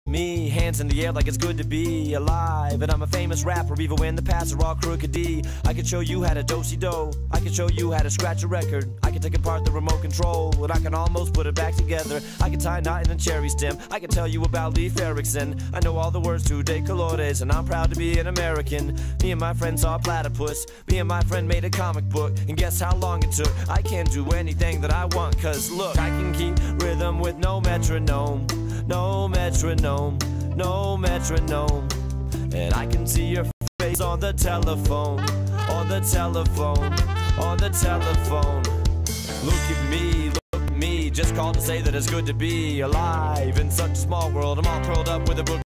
Me, hands in the air like it's good to be alive. And I'm a famous rapper even when the paths are all crooked D. I can show you how to do-si-do. I can show you how to scratch a record. I can take apart the remote control and I can almost put it back together. I can tie a knot in a cherry stem. I can tell you about Leif Erikson. I know all the words to De Colores and I'm proud to be an American. Me and my friend saw a platypus. Me and my friend made a comic book. And guess how long it took? I can do anything that I want, cause look, I can keep rhythm with no metronome. No metronome, no metronome. And I can see your face on the telephone, on the telephone, on the telephone. Look at me, just called to say that it's good to be alive in such a small world. I'm all curled up with a book